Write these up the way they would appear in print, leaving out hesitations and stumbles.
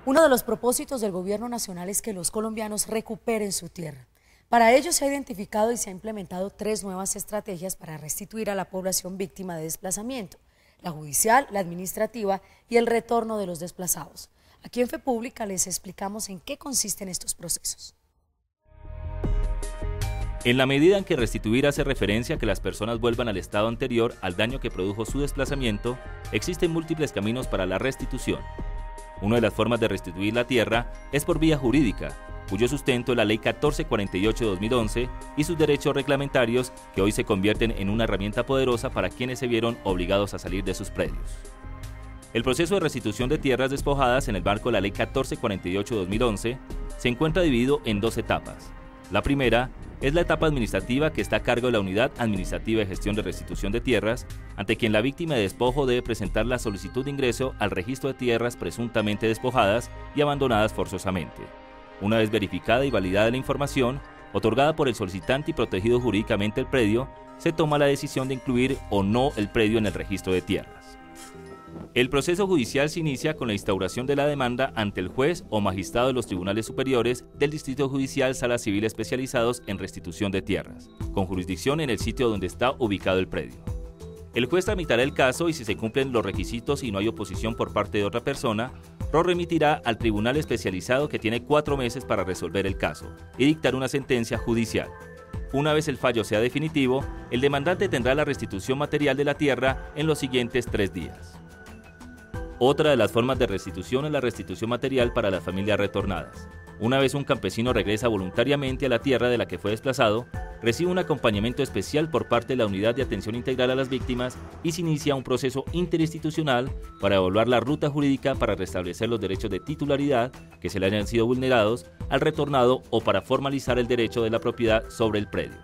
Uno de los propósitos del gobierno nacional es que los colombianos recuperen su tierra. Para ello se ha identificado y se ha implementado 3 nuevas estrategias para restituir a la población víctima de desplazamiento: la judicial, la administrativa y el retorno de los desplazados. Aquí en Fe Pública les explicamos en qué consisten estos procesos. En la medida en que restituir hace referencia a que las personas vuelvan al estado anterior al daño que produjo su desplazamiento, existen múltiples caminos para la restitución. Una de las formas de restituir la tierra es por vía jurídica, cuyo sustento es la Ley 1448/2011 y sus derechos reglamentarios, que hoy se convierten en una herramienta poderosa para quienes se vieron obligados a salir de sus predios. El proceso de restitución de tierras despojadas en el marco de la Ley 1448/2011 se encuentra dividido en 2 etapas. La primera es la etapa administrativa, que está a cargo de la Unidad Administrativa de Gestión de Restitución de Tierras, ante quien la víctima de despojo debe presentar la solicitud de ingreso al registro de tierras presuntamente despojadas y abandonadas forzosamente. Una vez verificada y validada la información, otorgada por el solicitante y protegido jurídicamente el predio, se toma la decisión de incluir o no el predio en el registro de tierras. El proceso judicial se inicia con la instauración de la demanda ante el juez o magistrado de los tribunales superiores del Distrito Judicial Sala Civil especializados en restitución de tierras, con jurisdicción en el sitio donde está ubicado el predio. El juez tramitará el caso y, si se cumplen los requisitos y no hay oposición por parte de otra persona, lo remitirá al tribunal especializado, que tiene 4 meses para resolver el caso y dictar una sentencia judicial. Una vez el fallo sea definitivo, el demandante tendrá la restitución material de la tierra en los siguientes 3 días. Otra de las formas de restitución es la restitución material para las familias retornadas. Una vez un campesino regresa voluntariamente a la tierra de la que fue desplazado, recibe un acompañamiento especial por parte de la Unidad de Atención Integral a las Víctimas y se inicia un proceso interinstitucional para evaluar la ruta jurídica para restablecer los derechos de titularidad que se le hayan sido vulnerados al retornado o para formalizar el derecho de la propiedad sobre el predio.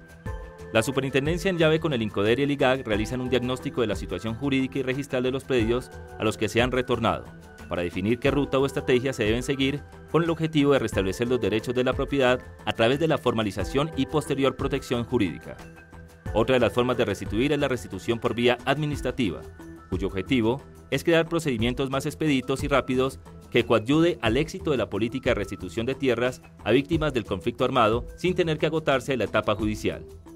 La Superintendencia en llave con el INCODER y el IGAC realizan un diagnóstico de la situación jurídica y registral de los predios a los que se han retornado, para definir qué ruta o estrategia se deben seguir con el objetivo de restablecer los derechos de la propiedad a través de la formalización y posterior protección jurídica. Otra de las formas de restituir es la restitución por vía administrativa, cuyo objetivo es crear procedimientos más expeditos y rápidos que coadyuve al éxito de la política de restitución de tierras a víctimas del conflicto armado sin tener que agotarse la etapa judicial.